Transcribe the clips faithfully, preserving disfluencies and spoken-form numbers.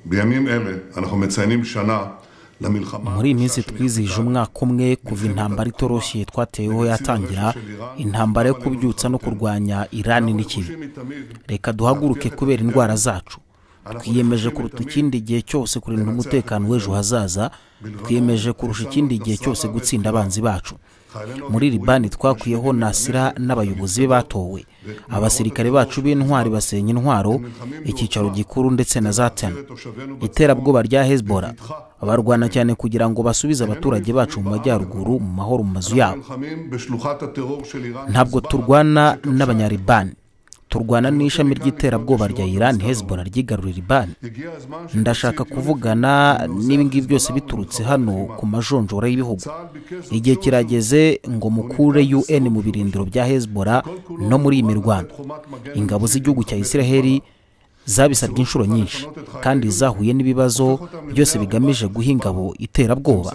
muri iyi minsi twizihije umwaka umwe kuva intambara itoroshye twateweho yatangira, intambara yo kubyutsa no kurwanya Irani n'ikibi. Reka duhaguruke kubera indwara zacu. Twiyemeje kuruta ikindi gihe cyose kurinda umutekano w'ejo hazaza, twiyemeje kurusha ikindi gihe cyose gutsinda abanzi bacu. Muri Libani twakwiyeho Nasira n'abayobozi be batowe, abasirikare bacu b'intwari basenya intwaro, icyicaro gikuru ndetse na Zaten. Iterabwoba rya Hezbollah barwana cyane kugira ngo basubize abaturage bacu mu majyaruguru mu mahoro mu mazu yabo. Ntabwo turwana n'abanyaribani, turwana n'ishami ry'iterabwoba rya Iran, Hezbollah ryigarurira Libani. Ndashaka kuvugana n'ibingibi byose biturutse hano ku majonjora y'ibihugu. Igihe kirageze ngo mukure U N mu birindiro bya Hezbollah no muri iyi mirwano. Ingabo z'igihugu cya Isiraheli zabisabye inshuro nyinshi kandi zahuye n'ibibazo byose bigamije guha ingabo iterabwoba.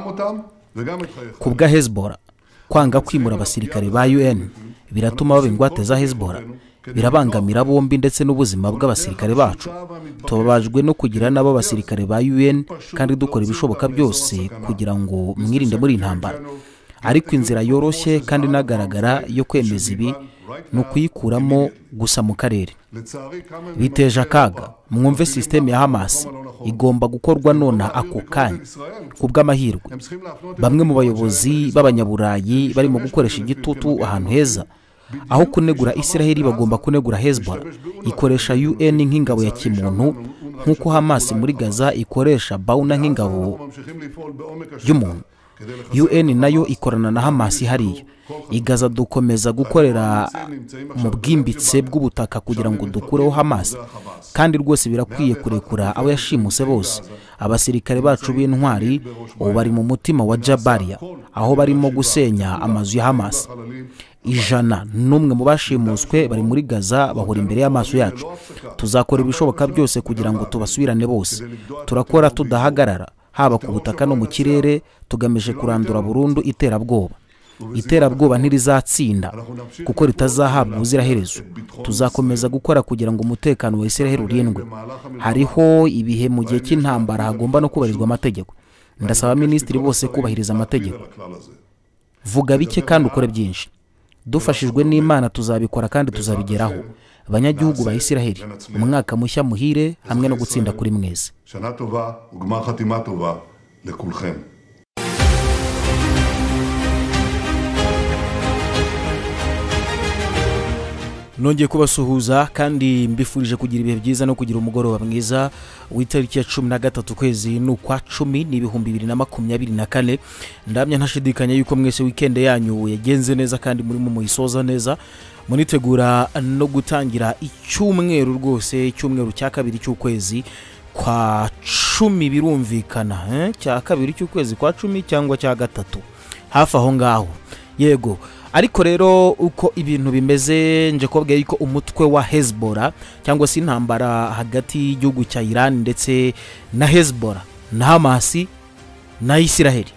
Ku bwa Hezbollah, kwanga kwimura abasirikare ba U N biratuma baba ingwate za Hezbollah, birabangamira bombi ndetse n'ubuzima bw'abasirikare bacu. Tubabajwe no kugira nabo abasirikare ba U N kandi dukora ibishoboka byose kugira ngo mwirinde muri intambara. Ariko inzira yoroshye kandi nagaragara yo kwemeza ibi no kuyikuramo gusa mu karere. Biteje akaga. Mwumve system ya Hamas igomba gukorwa nona ako kanya. Kubw'amahirwe, bamwe mu bayobozi b'abanyaburayi barimo gukoresha igitutu ahantu heza. Aho kunegura Isiraheli bagomba kunegura Hezbollah ikoresha U N nk'ingabo ya kimuntu, nk'uko Hamas muri Gaza ikoresha Bauna nk'ingabo y'umuntu. U N nayo ikorana na Hamas hariya. Igaza dukomeza gukorera mu bwimbitse bw'ubutaka kugira ngo dukureho Hamas, kandi rwose birakwiye kurekura abo yashimuse bose. Abasirikare bacu b'intwari ubu bari mu mutima wa Jabalia, aho barimo gusenya amazu ya Hamas. Ijana n'umwe mu bashimuswe bari muri Gaza bahora imbere y'amaso yacu. Tuzakora ibishoboka byose kugira ngo tubasubirane bose. Turakora tudahagarara, haba ku butaka no mu kirere, tugamije kurandura burundu iterabwoba. Iterabwoba ntirizatsinda kuko ritazahabwa ubuziraherezo. Tuzakomeza gukora kugira ngo umutekano wa Isiraheli urindwe. Hariho ibihe mu gihe cy'intambara hagomba no kubahirizwa amategeko. Ndasaba minisitiri bose kubahiriza amategeko. Vuga bike kandi ukore byinshi. Dufashijwe n'Imana tuzabikora kandi tuzabigeraho. Abanyagihugu ba Isiraheli, umwaka mushya muhire hamwe no gutsinda kuri mwese. Nongeye kubasuhuza kandi mbifurije kugira ibihe byiza no kugira umugoroba mwiza w'itariki ya cumi na gatatu kwezi n'ukwa cumi n'ibihumbi bibiri na makumyabiri na kane. Ndamya ntashidikanya yuko mwese weekend yanyu yagenze neza kandi muri mu muyisoza neza, munitegura no gutangira icyumweru rwose, icyumweru cya kabiri cy'ukwezi kwa cumi birumvikana, eh cya kabiri cy'ukwezi kwa cumi cyangwa cya gatatu hafi aho ngaho. Yego, ariko rero uko ibintu bimeze nje kubabwira yuko umutwe wa Hezbollah cyangwa se intambara hagati y'igihugu cya Iran ndetse na Hezbollah na Hamas na Isiraheli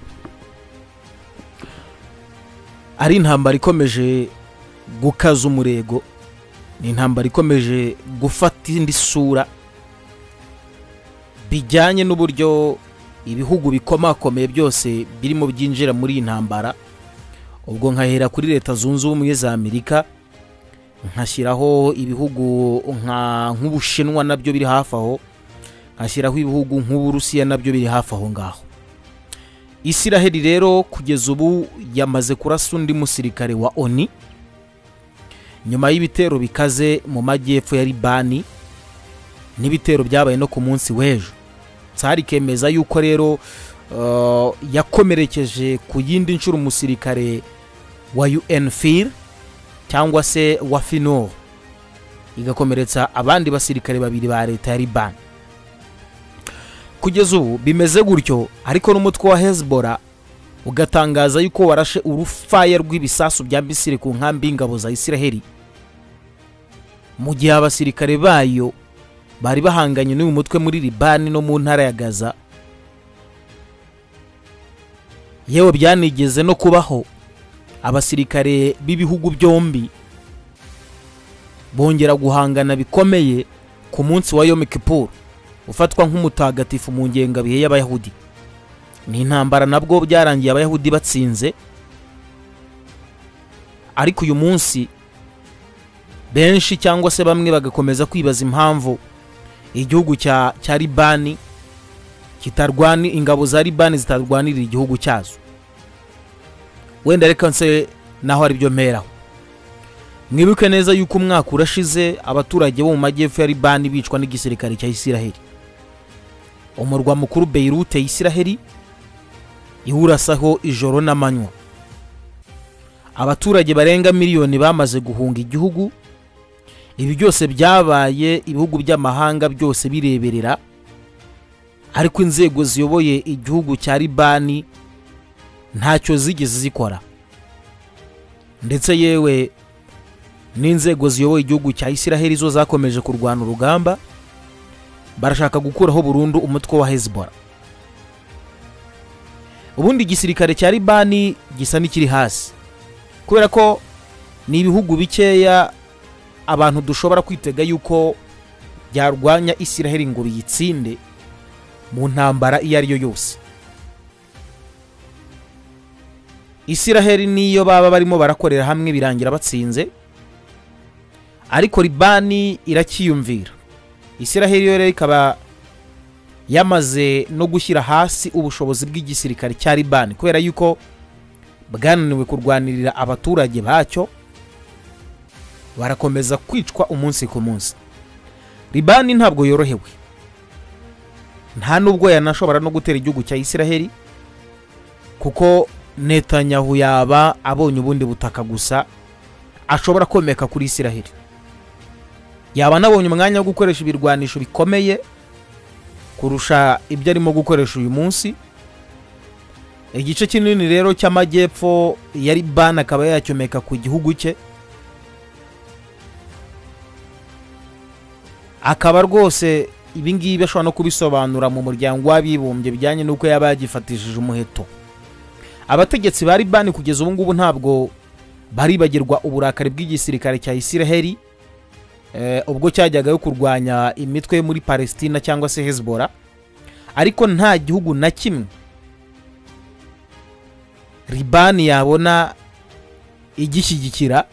ari intambara ikomeje gukaza umurego, ni intambara ikomeje gufata indi sura bijyanye n'uburyo ibihugu bikomakomeye byose birimo byinjira muri intambara. Ubwo nkahera kuri Leta Zunze Ubumwe za Amerika, nkashyiraho ibihugu nka nk'Ubushinwa nabyo biri hafi aho, nkashyiraho ibihugu nk'Uburusiya nabyo biri hafi aho ngaho. Isiraheli rero kugeza ubu yamaze kurasa undi musirikare wa O N U nyuma y'ibitero bikaze mu majyepfo ya Libani n'ibitero byabaye no ku munsi w'ejo. Tsari kemeza yuko rero uh, yakomerekeje ku yindi nshuro umusirikare wa U N F I R cyangwa se wa F I N O R, igakomeretsa abandi basirikare babiri ba leta ya Libani. Kugeza ubu bimeze gutyo, ariko n'umutwe wa Hezbollah ugatangaza yuko warashe urufaya rw'ibisasu bya Misiri ku nkambi y'ingabo za Isiraheli, mu gihe abasirikare bayo bari bahanganye n'uyu mutwe muri Libani no mu ntara ya Gaza. Yewe byanigeze no kubaho abasirikare b'ibihugu byombi bongera guhangana bikomeye ku munsi wa Yom Kippur, ufatwa nk'umutagatifu mu ngengabihe y'abayahudi. Ni intambara nabwo byarangiye abayahudi batsinze, ariko uyu munsi benshi cyangwa se bamwe bagakomeza kwibaza impamvu igihugu cya cya Libani kitarwani ingabo za Libani zitarwanirira igihugu cyazo. Wenda reka nse naho ari byo mperaho. Mwibuke neza yuko umwaka urashize abaturage bo mu majyepfo ya Libani bicwa n'igisirikare cya Isiraheli. Umurwa mukuru Beirut ya Isiraheli iwurasaho ijoro n'amanywa. Abaturage barenga miliyoni bamaze guhunga igihugu. Ibi byose byabaye ibihugu by'amahanga byose bireberera, ariko inzego ziyoboye igihugu cya Libani ntacyo zigeze zikora. Ndetse yewe n'inzego ziyoboye igihugu cya Isiraheli zo zakomeje kurwana urugamba, barashaka gukuraho burundu umutwe wa Hezbollah. Ubundi igisirikare cya Libani gisa n'ikiri hasi, kubera ko ni ibihugu bikeya abantu dushobora kwitega yuko byarwanya Isiraheli ngo biyitsinde mu ntambara iyo ari yo yose. Isiraheli niyo baba barimo barakorera hamwe birangira batsinze, ariko Libani irakiyumvira. Isiraheli yo rero ikaba yamaze no gushyira hasi ubushobozi bw'igisirikare cya Libani, kubera yuko bwananiwe kurwanirira abaturage bacyo, barakomeza kwicwa umunsi ku munsi. Libani ntabwo yorohewe, nta nubwo yanashobora no gutera igihugu cya Isiraheli, kuko Netanyahu yaba abonye ubundi butaka gusa ashobora komeka kuri Isiraheli. Yaba nabonye umwanya wo gukoresha ibirwanisho bikomeye kurusha ibyo arimo gukoresha uyu munsi. Igice kinini rero cy'amajyepfo ya Libani akaba yacyomeka ku gihugu cye, akaba rwose ibingibi ashobora no kubisobanura mu muryango w'abibumbye bijyanye n'uko yaba yagifatishije umuheto. Abategetsi ba Libani kugeza ubu ngubu ntabwo baribagirwa uburakari bw'igisirikare cya Isiraheli eh, ubwo cyajyagayo kurwanya imitwe muri Palestina cyangwa se Hezbollah, ariko nta gihugu na kimwe Libani yabona igishyigikira,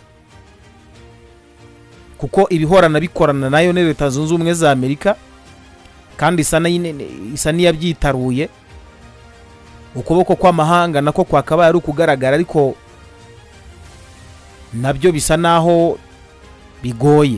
kuko ibihorana bikorana nayo ne Leta Zunze Ubumwe za Amerika, kandi isa isa niyabyitaruye. Ukuboko kw'amahanga nako kwakabaye ari ukugaragara, ariko nabyo bisa naho bigoye.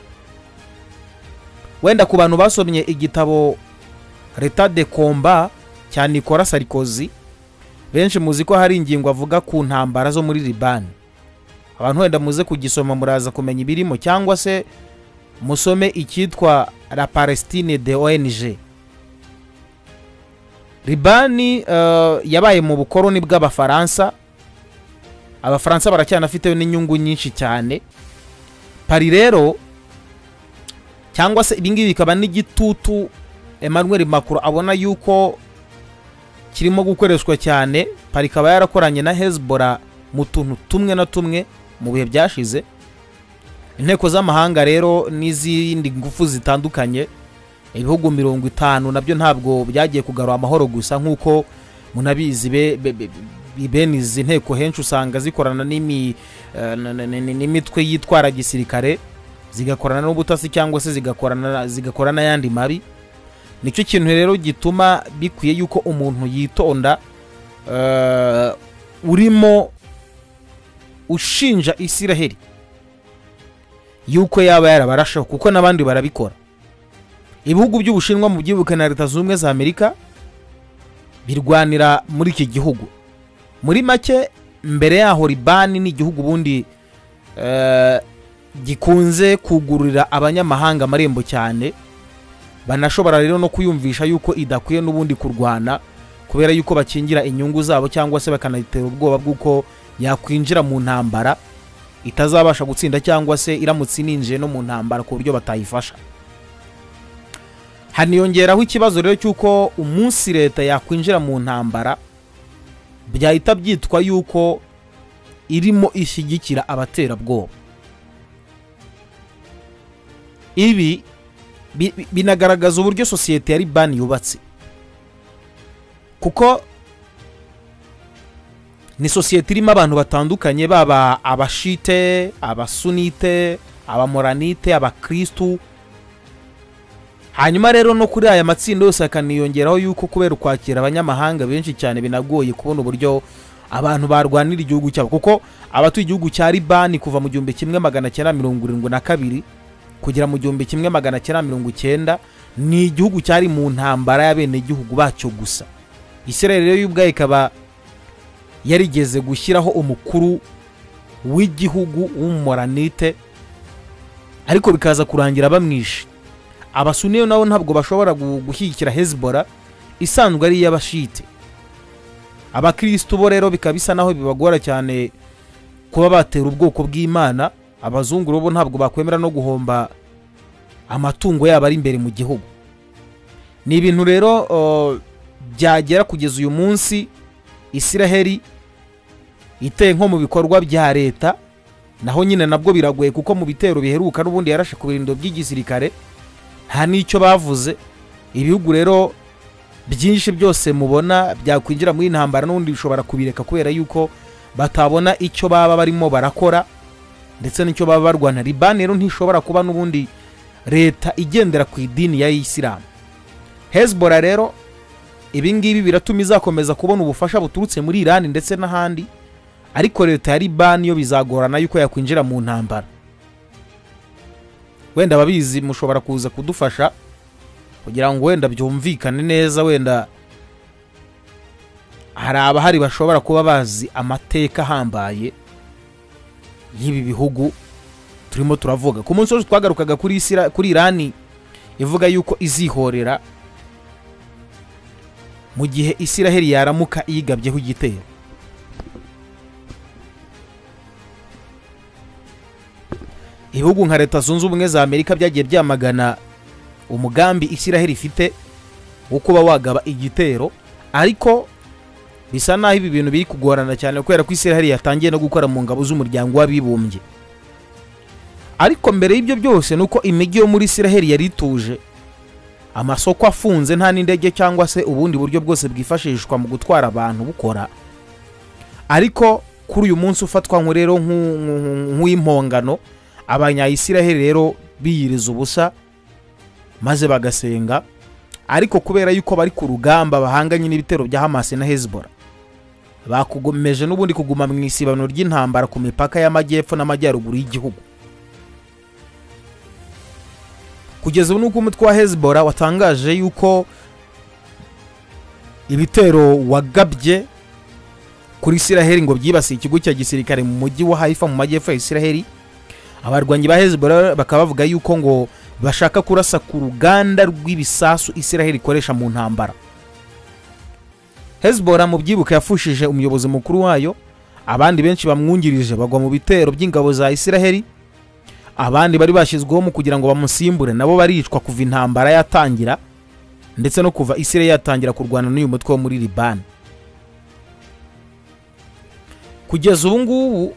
Wenda ku bantu basomye igitabo L'état de combat cya Nicolas Sarkozy, benshi muzi ko hari ingingo avuga ku ntambara zo muri Libani. Abantu wenda muze kugisoma muraza kumenya ibirimo, cyangwa se musome icyitwa La Palestine de O N G. Libani uh, yabaye mu bukoroni bw'Abafaransa. Abafaransa baracyanafite n'inyungu nyinshi cyane. Pari rero cyangwa se ibingibi bikaba n'igitutu Emmanuel Macron abona yuko kirimo gukoreshwa cyane. Pari kaba yarakoranye na Hezbollah mu tuntu tumwe na tumwe mu bihe byashize. Inteko z'amahanga rero n'izindi ngufu zitandukanye, ibihugu mirongo itanu nabyo ntabwo byagiye kugarura amahoro gusa, nkuko munabizi be, be, be, bene izi nteko henshi usanga zikorana n'imi n'imitwe yitwara gisirikare, zigakorana n'ubutasi cyangwa se zigakorana zigakorana yandi mabi. Nicyo kintu rero gituma bikwiye yuko umuntu yitonda uh, urimo ushinja Isiraheli yuko yaba yarabarashaho, kuko nabandi barabikora. Ibihugu by'Ubushinwa mu byibuka na Leta Zunze Ubumwe za Amerika birwanira muri iki gihugu. Muri make mbere yaho Libani ni igihugu bundi uh, gikunze kugururira abanyamahanga amarembo cyane, banashobora rero no kuyumvisha yuko idakwiye n'ubundi kurwana, kubera yuko bakingira inyungu zabo, cyangwa se bakanayitera ubwoba bw'uko yakwinjira mu ntambara itazabasha gutsinda, cyangwa se iramutse ininjiye no mu ntambara ku buryo batayifasha. Haniyongeraho ikibazo rero cyuko umunsi leta yakwinjira mu ntambara byahita byitwa yuko irimo ishyigikira abaterabwoba. Ibi binagaragaza uburyo sosiyete ya Libani yubatse, kuko ni sosiyete irimo abantu batandukanye, baba abashite, abasunite, abamoranite, abakristu. Hanyuma rero no kuri aya matsinda yose akaniyongeraho yuko kubera kwakira abanyamahanga benshi cyane binagoye kubona uburyo abantu barwanira igihugu cyabo, kuko abatuye igihugu cya Libani kuva mu gihumbi kimwe magana cyenda mirongo irindwi na kabiri kugera mu gihumbi kimwe magana cyenda mirongo icyenda ni igihugu cyari mu ntambara y'abene igihugu bacyo gusa. Israel rero y'ubwayo ikaba yarigeze gushyiraho umukuru w'igihugu w'umumoranite, ariko bikaza kurangira bamwishe. Abasuniyo nabo ntabwo bashobora gushyigikira Hezbollah isanzwe ari y'abashite. Abakristo bo rero bikabisa naho bibagora cyane kuba batera ubwoko bw'Imana. Abazungu bo ntabwo bakwemera no guhomba amatungo yabo ari imbere mu gihugu. Ni ibintu rero uh, byagera kugeza uyu munsi Israel iteye nko mu bikorwa bya leta, naho nyine nabwo biragoye kuko mu bitero biheruka n'ubundi yarashe ku birindo by'igisirikare nta n'icyo bavuze. Ibihugu rero byinshi byose mubona byakwinjira muri intambara n'ubundi bishobora kubireka kubera yuko batabona icyo baba barimo barakora ndetse n'icyo baba barwana. Libani rero ntishobora kuba n'ubundi leta igendera ku idini ya Islam. Hezbollah rero ibingibi biratuma izakomeza kubona ubufasha buturutse muri Iran ndetse n'ahandi, ariko leta ya Libani yo bizagorana yuko yakwinjira mu ntambara. Wenda babizi mushobora kuza kudufasha kugira ngo wenda byumvikane neza, wenda hari abahari bashobora kuba bazi amateka hambaye y'ibi bihugu turimo turavuga. Ku munsi wose twagarukaga kuri Isira kuri Iran ivuga yuko izihorera mu gihe Israel yaramuka yigabyeho igitero. Ibihugu nka Leta Zunze Ubumwe za Amerika byagiye byamagana umugambi Israel ifite wo kuba wagaba igitero, ariko bisa naho ibi bintu biri kugorana cyane kubera ko Israel yatangiye no gukora mu ngabo z'umuryango w'abibumbye. Ariko mbere y'ibyo byose nuko imijyi yo muri Israel yari ituje, amasoko afunze, nta n'indege cyangwa se ubundi buryo bwose bwifashishwa mu gutwara abantu bukora. Ariko kuri uyu munsi ufatwa nko rero nk'uw'impongano, abanya-Israel rero biyiriza ubusa maze bagasenga, ariko kubera yuko bari ku rugamba bahanganye n'ibitero bya Hamas na Hezbollah, bakugomeje n'ubundi kuguma mu isibano ry'intambara ku mipaka y'amajyepfo n'amajyaruguru y'igihugu. Kugeza ubu nuko umutwe wa Hezbollah watangaje yuko ibitero wagabye kuri Israel ngo byibasiye ikigo cya gisirikare mu mujyi wa Haifa mu majyepfo ya Israel. Abarwanyi ba Hezbollah bakaba bavuga yuko ngo bashaka kurasa ku ruganda rw'ibisasu Israel ikoresha mu ntambara. Hezbollah mu byibuka yafushije umuyobozi mukuru wayo, abandi benshi bamwungirije bagwa mu bitero by'ingabo za Israel, abandi bari bashyizweho mu kugira ngo bamusimbure nabo baricwa kuva intambara yatangira ndetse no kuva Israel yatangira kurwana n'uyu mutwe wo muri Libani. Kugeza ubu ngubu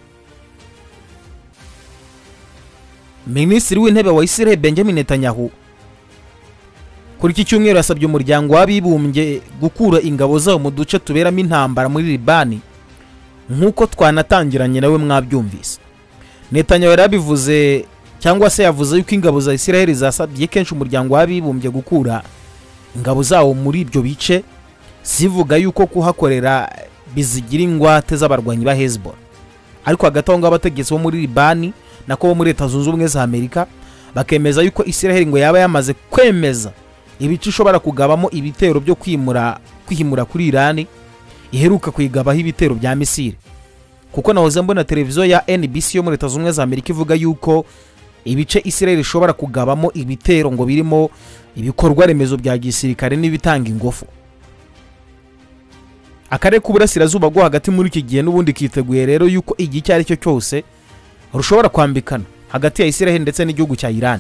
Minisitiri w'intebe wa Israel Benjamin Netanyahu kuri iki cyumweru yasabye umuryango w'abibumbye gukura ingabo zawo mu duce tuberamo intambara muri Libani nk'uko twanatangiranye nawe mwabyumvise. Netanyahu yarabivuze cyangwa se yavuze yuko ingabo za Israel zasabye kenshi umuryango w'abibumbye gukura ingabo zawo muri ibyo bice, zivuga yuko kuhakorera bizigira ingwate z'abarwanyi ba Hezbollah. Ariko hagati aho abategetsi bo muri Libani nako bo muri Leta Zunze Ubumwe za Amerika bakemeza yuko Israel ngo yaba yamaze kwemeza ibice ishobora kugabamo ibitero byo kwimura kwihimura kuri Iran iheruka kuyigabaho ibitero bya misile. Kuko nahoze mbona televiziyo ya N B C yo muri Leta Zunze Ubumwe za Amerika ivuga yuko ibice Israel ishobora kugabamo ibitero ngo birimo ibikorwa remezo bya gisirikare n'ibitanga ingofu. Akarere k'uburasirazuba bwo hagati muri iki gihe n'ubundi kiteguye rero yuko igihe cyari cyo cyose rushobora kwambikana hagati ya Israel ndetse n'igihugu cya Iran.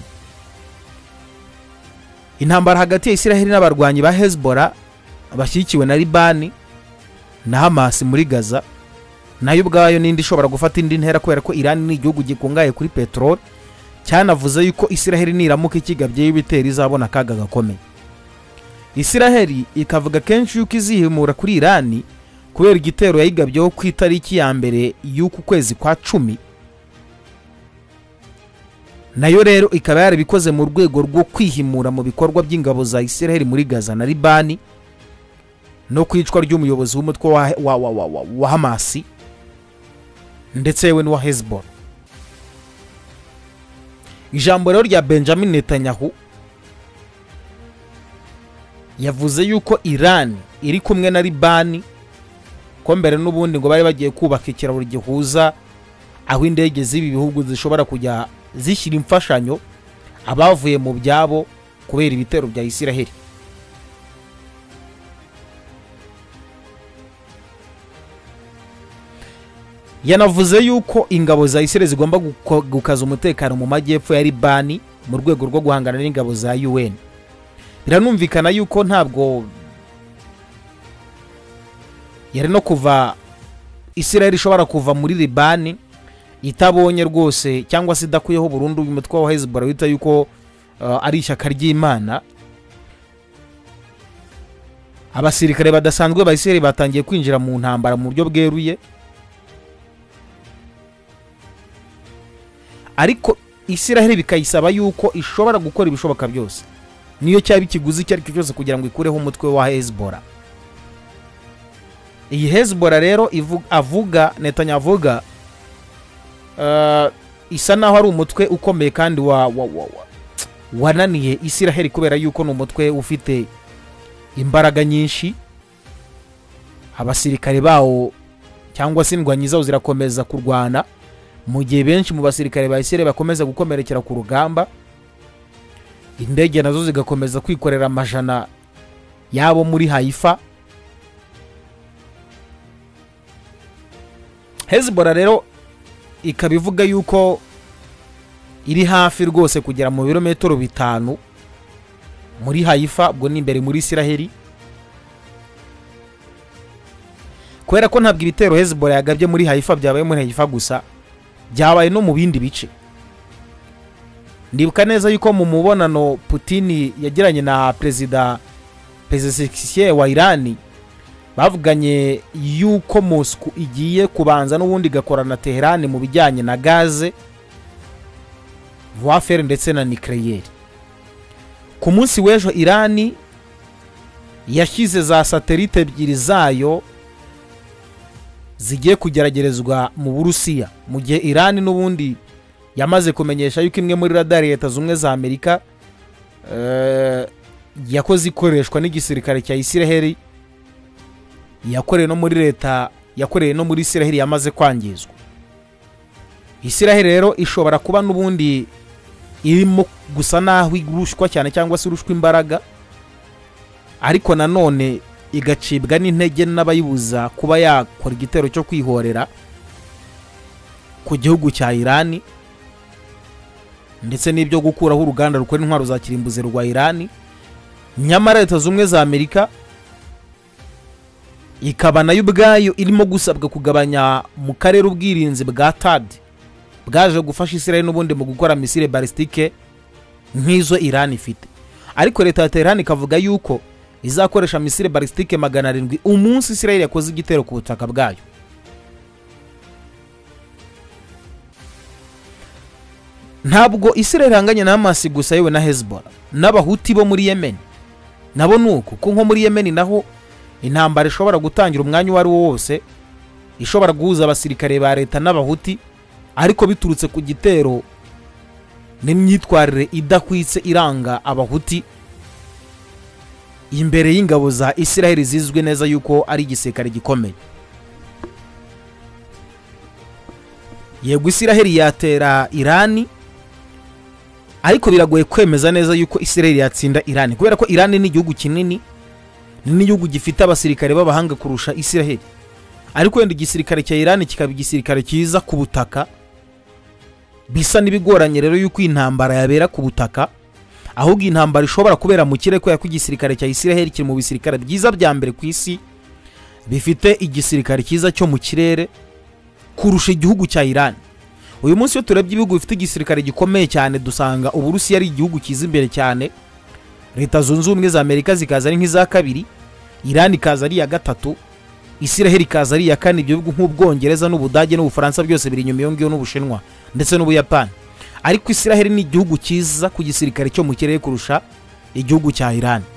Intambara hagati ya Israel n'abarwanyi ba Hezbollah bashyikiwe na Libani na Hamas muri Gaza nayo ubwayo n'indi ishobora gufata indi ntera kubera ko Iran ni igihugu gikungaye kuri petrol cyanavuze yuko Isiraheli niramuka ikigabye y'ibitero izabona akaga gakomeye. Isiraheli ikavuga kenshi yuko izihimura kuri Irani kubera igitero yayigabyeho ku itariki ya mbere y'uku kwezi kwa cumi. Nayo rero ikaba yarabikoze mu rwego rwo kwihimura mu bikorwa by'ingabo za Isiraheli muri Gaza na Libani no kwicwa ry'umuyobozi w'umutwe wa, wa, wa, wa, wa, wa Hamas ndetse yewe n'uwa Hezbollah. Ijambo rero rya Benjamin Netanyahu yavuze yuko Iran iri kumwe na Libani ko mbere n'ubundi ngo bari bagiye kubaka ikiraro gihuza aho indege z'ibi bihugu zishobora kujya zishyira imfashanyo abavuye mu byabo kubera ibitero bya Isiraheli. Yanavuze yuko ingabo za Isiraheli zigomba gukaza umutekano mu majyepfo ya Libani mu rwego rwo guhangana n'ingabo za U N. Biranumvikana yuko ntabwo yari no kuva Isiraheli ishobora kuva muri Libani itabonye rwose cyangwa se idakuyeho burundu umutwe wa Hezbollah wita yuko uh, ari ishyaka ry'Imana. Abasirikare badasanzwe ba Isiraheli batangiye kwinjira mu ntambara mu buryo bweruye, ariko Isiraheli bikayisaba yuko ishobora gukora ibishoboka byose niyo cyaba ikiguzi cyari cyose kugira ngo ikureho umutwe wa Hezbollah. Iyi Hezbollah rero avuga Netanyahu avuga uh, isa naho ari umutwe ukomeye kandi wa, wa, wa, wa wananiye Isiraheli kubera yuko ni umutwe ufite imbaraga nyinshi. Abasirikare bawo cyangwa se indwanyi zawo zirakomeza kurwana mu gihe benshi mu basirikare ba Isiraheli bakomeza gukomerekera ku rugamba. Indege nazo zigakomeza kwikorera amajana yabo muri Haifa. Hezbollah rero ikabivuga yuko iri hafi rwose kugera mu birometero bitanu muri Haifa, ubwo ni imbere muri Isiraheli, kubera ko ntabwo ibitero Hezbollah yagabye muri Haifa byabaye muri Haifa gusa, byabaye no mu bindi bice. Ndibuka neza yuko mu mubonano Putin yagiranye na Perezida Pezeshkian wa Irani bavuganye yuko Moscow igiye kubanza n'ubundi gakorana na Tehran mu bijyanye na gaze, warfare ndetse na nucleaire. Ku munsi w'ejo Irani yashyize za satellite ebyiri zayo zigiye kugeragerezwa mu Burusiya, mu gihe Irani n'ubundi yamaze kumenyesha yuko imwe muri radar Leta zumwe za Amerika uh, yakoze ikoreshwa n'igisirikare cya Isiraheli, yakoreye no muri leta yakoreye no muri Isiraheli yamaze kwangizwa. Isiraheli rero ishobora kuba n'ubundi irimo gusa naho igurushwa cyane cyangwa se urushwa imbaraga, ariko nanone igacibwa n'intege n'abayibuza kuba yakora igitero cyo kwihorera ku gihugu cya Irani ndetse n'ibyo gukuraho uruganda rukora intwaro za kirimbuzi rwa Irani. Nyamara Leta zumwe za Amerika ikaba nayo ubwayo irimo gusabwa kugabanya mu karere ubwirinzi bwa T A D bwaje gufasha Isiraheli n'ubundi mu gukora misile balistike nk'izo Irani ifite. Ariko leta ya Tehran ikavuga yuko izakoresha misile balistike magana arindwi umunsi Isiraheli yakoze igitero ku butaka bwayo. Ntabwo Isiraheli hanganye na Hamas gusa yewe na Hezbollah n'abahuti bo muri Yemen nabo nuko, ko nko muri Yemen naho intambara ishobora gutangira umwanya wari wose, ishobora guhuza abasirikare ba leta n'abahuti, ariko biturutse ku gitero n'imyitwarire idakwitse iranga abahuti imbere y'ingabo za Isiraheli zizwe neza yuko ari igisirikare gikomeye. Yego Isiraheli yatera Irani, ariko biragoye kwemeza neza yuko Isiraheli yatsinda Irani kubera ko Irani ni igihugu kinini, ni igihugu gifite abasirikare b'abahanga kurusha Isiraheli. Ariko wenda igisirikare cya Irani kikaba igisirikare kiza ku butaka, bisa n'ibigoranye rero yuko intambara yabera ku butaka, ahubwo intambara ishobora kubera mu kirere ko yakwa igisirikare cya Isiraheli kiri mu bisirikare byiza bya mbere ku isi, bifite igisirikare kiza cyo mu kirere kurusha igihugu cya Irani. uyu munsi iyo turebye ibihugu bifite igisirikare gikomeye cyane dusanga Uburusiya ari igihugu kiza imbere cyane, Leta Zunze Ubumwe za Amerika zikaza ari nk'iza kabiri, Iran ikaza ari iya gatatu, Israel ikaza ari iya kane, ibyo bihugu nk'Ubwongereza n'Ubudage n'Ubufaransa byose biri inyuma yongiyo n'Ubushinwa ndetse n'Ubuyapani. Ariko Israel ni igihugu kiza ku gisirikare cyo mu kirere kurusha igihugu cya Iran.